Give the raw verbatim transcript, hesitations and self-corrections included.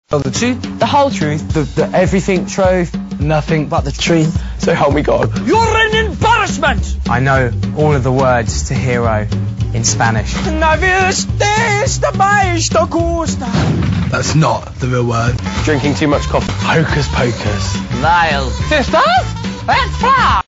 Tell the truth, the whole truth, the, the everything truth, nothing but the truth. so help me God. You're an embarrassment! I know all of the words to hero in Spanish. That's not the real word. Drinking too much coffee. Hocus pocus. Lyle. Sisters, let's fly!